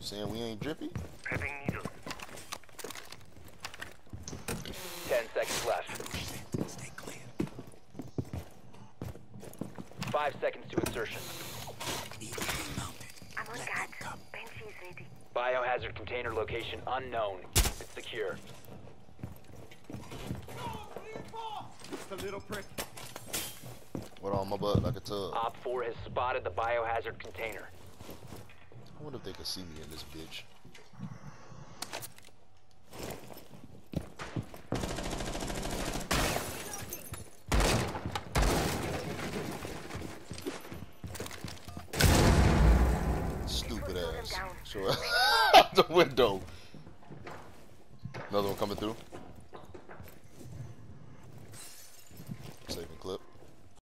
Saying we ain't drippy? Prepping needle. 10 seconds left. Stay clear. 5 seconds to insertion. Need to be mounted. I'm on Let guard. them come. Banshee is ready. Biohazard container location unknown. It's secure. Just a little prick. What on my butt like a tub? Op 4 has spotted the biohazard container. I wonder if they can see me in this bitch. Stupid ass. So out the window. Another one coming through. Saving clip.